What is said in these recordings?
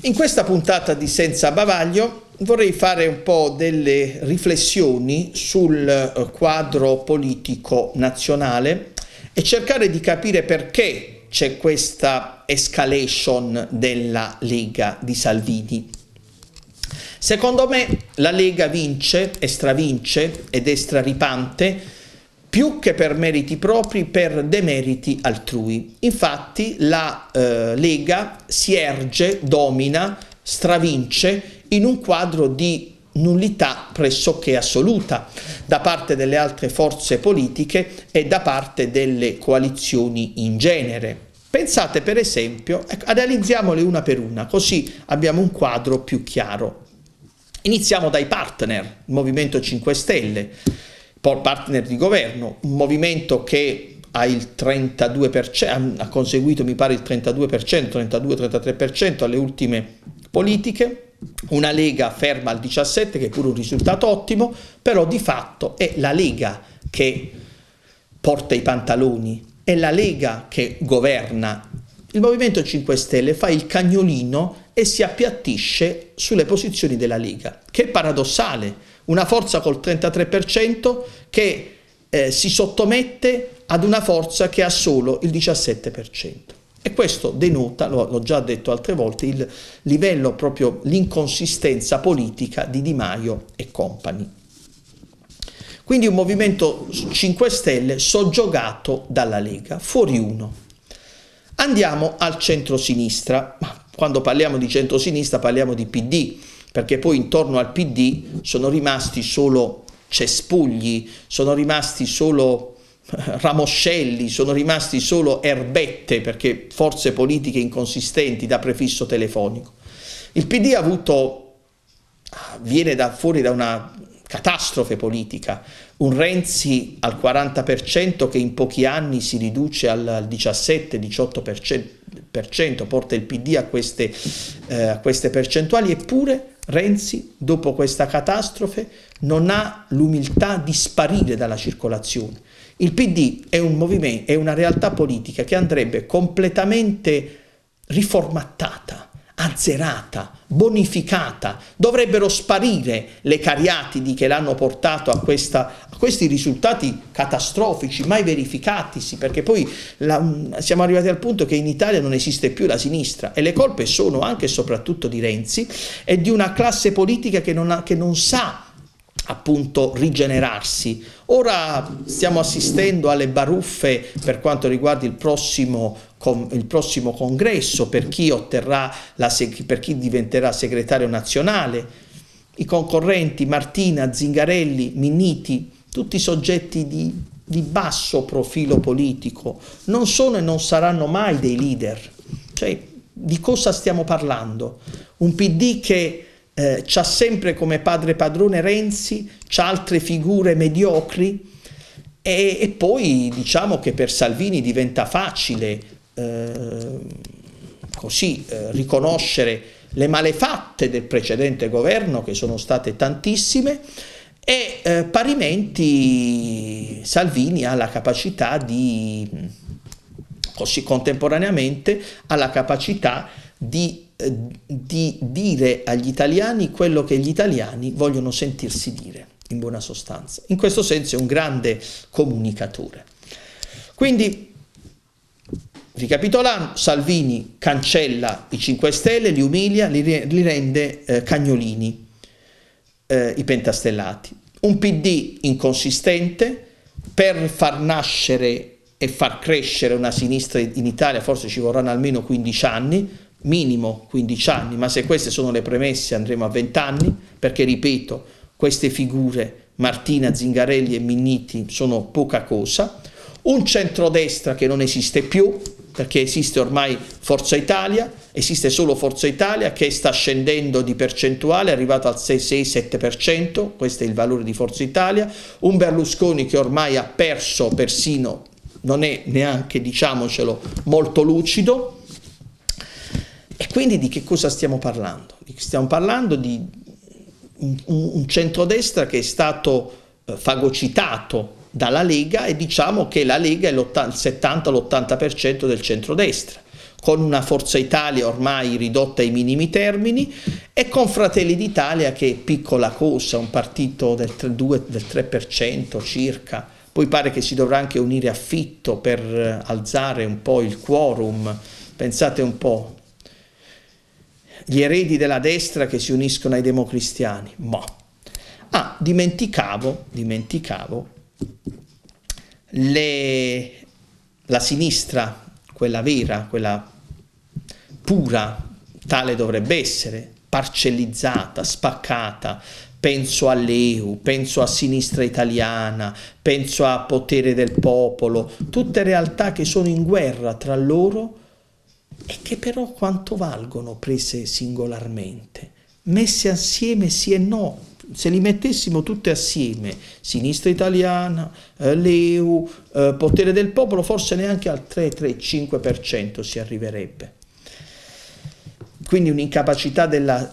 In questa puntata di Senza Bavaglio vorrei fare un po' delle riflessioni sul quadro politico nazionale e cercare di capire perché c'è questa escalation della Lega di Salvini. Secondo me la Lega vince e stravince ed è straripante più che per meriti propri, per demeriti altrui. Infatti la Lega si erge, domina, stravince in un quadro di nullità pressoché assoluta da parte delle altre forze politiche e da parte delle coalizioni in genere. Pensate per esempio, analizziamole una per una, così abbiamo un quadro più chiaro. Iniziamo dai partner, il Movimento 5 Stelle, partner di governo, un movimento che ha il 32%, ha conseguito mi pare il 32%, 32-33% alle ultime politiche, una Lega ferma al 17%, che è pure un risultato ottimo, però di fatto è la Lega che porta i pantaloni, è la Lega che governa. Il Movimento 5 Stelle fa il cagnolino e si appiattisce sulle posizioni della Lega, che è paradossale, una forza col 33% che si sottomette ad una forza che ha solo il 17%. E questo denota, l'ho già detto altre volte, il livello proprio, l'inconsistenza politica di Di Maio e compagni. Quindi un Movimento 5 Stelle soggiogato dalla Lega, fuori uno. Andiamo al centro-sinistra. Quando parliamo di centro-sinistra parliamo di PD, perché poi intorno al PD sono rimasti solo cespugli, sono rimasti solo ramoscelli, sono rimasti solo erbette, perché forze politiche inconsistenti da prefisso telefonico. Il PD viene fuori da una catastrofe politica, un Renzi al 40% che in pochi anni si riduce al 17-18%, porta il PD a queste percentuali, eppure Renzi dopo questa catastrofe non ha l'umiltà di sparire dalla circolazione. Il PD è un movimento, è una realtà politica che andrebbe completamente riformattata, azzerata, bonificata. Dovrebbero sparire le cariatidi che l'hanno portato a questi risultati catastrofici, mai verificatisi, perché poi siamo arrivati al punto che in Italia non esiste più la sinistra e le colpe sono anche e soprattutto di Renzi e di una classe politica che non sa appunto rigenerarsi. Ora stiamo assistendo alle baruffe per quanto riguarda il prossimo congresso, per chi diventerà segretario nazionale, i concorrenti Martina, Zingarelli, Minniti, tutti soggetti di basso profilo politico, non sono e non saranno mai dei leader. Cioè, di cosa stiamo parlando? Un PD che c'ha sempre come padrone Renzi, c'ha altre figure mediocri e poi diciamo che per Salvini diventa facile riconoscere le malefatte del precedente governo, che sono state tantissime, e parimenti Salvini ha la capacità contemporaneamente ha la capacità di dire agli italiani quello che gli italiani vogliono sentirsi dire, in buona sostanza. In questo senso è un grande comunicatore. Quindi, ricapitolando, Salvini cancella i 5 Stelle, li umilia, li rende cagnolini, i pentastellati. Un PD inconsistente per far nascere e far crescere una sinistra in Italia, forse ci vorranno almeno 15 anni, minimo 15 anni, ma se queste sono le premesse andremo a 20 anni, perché ripeto, queste figure, Martina, Zingarelli e Minniti, sono poca cosa. Un centrodestra che non esiste più, perché esiste ormai Forza Italia, esiste solo Forza Italia che sta scendendo di percentuale, è arrivato al 6-7%, questo è il valore di Forza Italia. Un Berlusconi che ormai ha perso persino, non è neanche, diciamocelo, molto lucido. E quindi di che cosa stiamo parlando? Stiamo parlando di un centrodestra che è stato fagocitato dalla Lega, e diciamo che la Lega è il 70-80% del centrodestra, con una Forza Italia ormai ridotta ai minimi termini e con Fratelli d'Italia che è piccola cosa, un partito del 3% circa. Poi pare che si dovrà anche unire a Fitto per alzare un po' il quorum. Pensate un po', gli eredi della destra che si uniscono ai democristiani. Boh. Ah, dimenticavo, la sinistra, quella vera, quella pura, tale dovrebbe essere, parcellizzata, spaccata. Penso all'EU, penso a Sinistra Italiana, penso a Potere del Popolo, tutte realtà che sono in guerra tra loro e che però quanto valgono prese singolarmente? Messe assieme sì e no. Se li mettessimo tutte assieme, Sinistra Italiana, l'EU, Potere del Popolo, forse neanche al 3-5% si arriverebbe. Quindi un'incapacità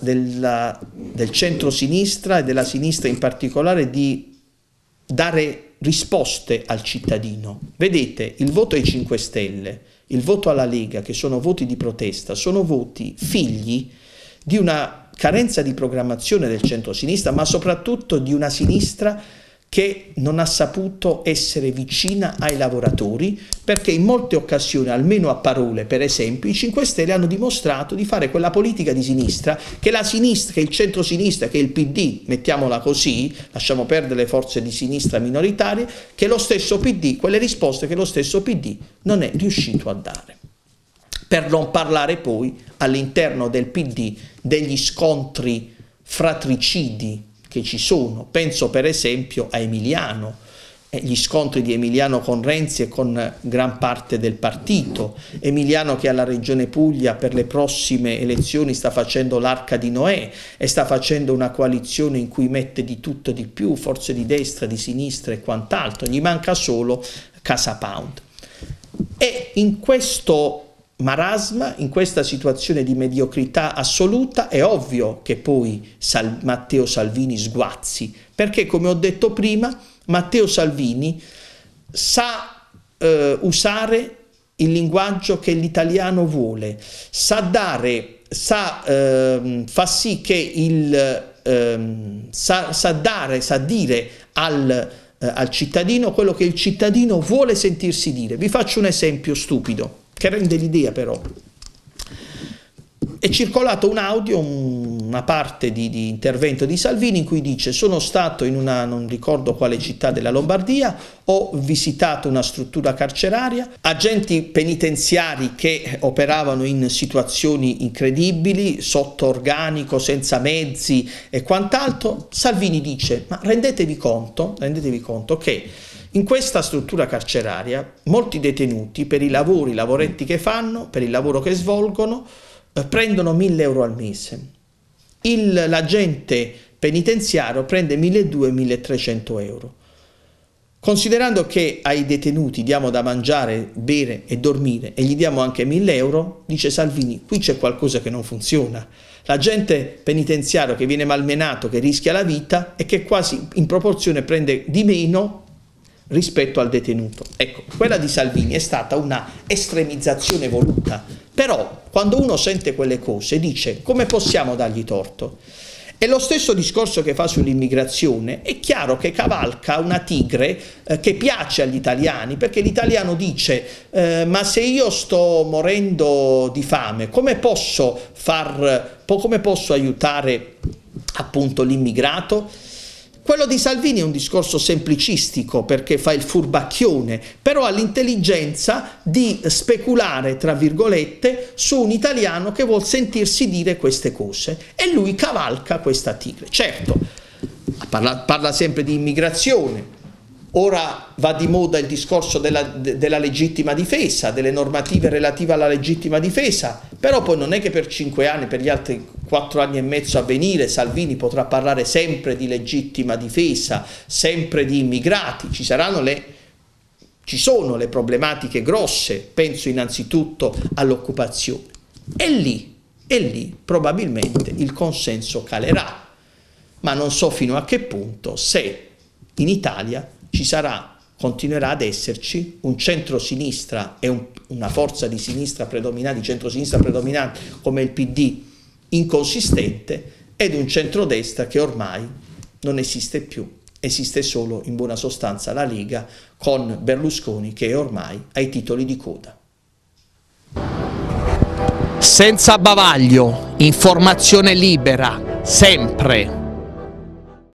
del centro-sinistra e della sinistra in particolare di dare risposte al cittadino. Vedete, il voto ai 5 Stelle, il voto alla Lega, che sono voti di protesta, sono voti figli di una carenza di programmazione del centro-sinistra, ma soprattutto di una sinistra che non ha saputo essere vicina ai lavoratori, perché in molte occasioni, almeno a parole, per esempio, i 5 Stelle hanno dimostrato di fare quella politica di sinistra, che la sinistra, che il centro-sinistra, che il PD, mettiamola così, lasciamo perdere le forze di sinistra minoritarie, che lo stesso PD, quelle risposte che lo stesso PD non è riuscito a dare. Per non parlare poi all'interno del PD degli scontri fratricidi che ci sono. Penso per esempio a Emiliano, gli scontri di Emiliano con Renzi e con gran parte del partito. Emiliano che alla Regione Puglia per le prossime elezioni sta facendo l'Arca di Noè e sta facendo una coalizione in cui mette di tutto e di più, forze di destra, di sinistra e quant'altro, gli manca solo Casa Pound. E in questo marasma, in questa situazione di mediocrità assoluta, è ovvio che poi Matteo Salvini sguazzi, perché come ho detto prima, Matteo Salvini sa usare il linguaggio che l'italiano vuole, sa dare, fa sì che sa dire al cittadino quello che il cittadino vuole sentirsi dire. Vi faccio un esempio stupido che rende l'idea però. È circolato un audio, una parte di intervento di Salvini in cui dice: sono stato in una, non ricordo quale città della Lombardia, ho visitato una struttura carceraria, agenti penitenziari che operavano in situazioni incredibili, sotto organico, senza mezzi e quant'altro. Salvini dice: ma rendetevi conto che in questa struttura carceraria molti detenuti per i lavoretti che fanno, per il lavoro che svolgono, prendono 1.000 euro al mese. L'agente penitenziario prende 1.200-1.300 euro. Considerando che ai detenuti diamo da mangiare, bere e dormire e gli diamo anche 1.000 euro, dice Salvini, qui c'è qualcosa che non funziona. L'agente penitenziario che viene malmenato, che rischia la vita e che quasi in proporzione prende di meno rispetto al detenuto. Ecco, quella di Salvini è stata una estremizzazione voluta, però quando uno sente quelle cose dice: come possiamo dargli torto? E lo stesso discorso che fa sull'immigrazione è chiaro che cavalca una tigre che piace agli italiani, perché l'italiano dice: ma se io sto morendo di fame, come posso aiutare appunto l'immigrato? Quello di Salvini è un discorso semplicistico perché fa il furbacchione, però ha l'intelligenza di speculare, tra virgolette, su un italiano che vuol sentirsi dire queste cose e lui cavalca questa tigre. Certo, parla sempre di immigrazione, ora va di moda il discorso della legittima difesa, delle normative relative alla legittima difesa, però poi non è che per 5 anni, per gli altri 4 anni e mezzo a venire, Salvini potrà parlare sempre di legittima difesa, sempre di immigrati. Ci sono le problematiche grosse, penso innanzitutto all'occupazione. E lì probabilmente il consenso calerà, ma non so fino a che punto, se in Italia ci sarà continuerà ad esserci un centro-sinistra e una forza di sinistra predominante, di centro-sinistra predominante come il PD inconsistente, ed un centrodestra che ormai non esiste più. Esiste solo in buona sostanza la Lega con Berlusconi che è ormai ai titoli di coda. Senza bavaglio, informazione libera, sempre.